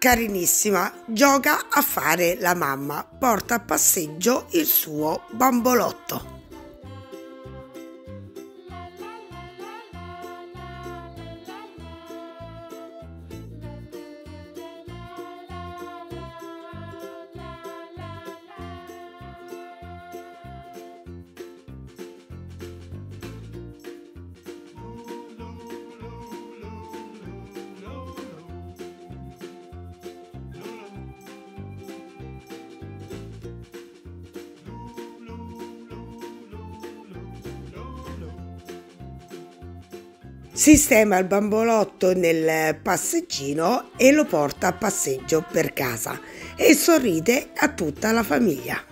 carinissima, gioca a fare la mamma, porta a passeggio il suo bambolotto. Sistema il bambolotto nel passeggino e lo porta a passeggio per casa e sorride a tutta la famiglia.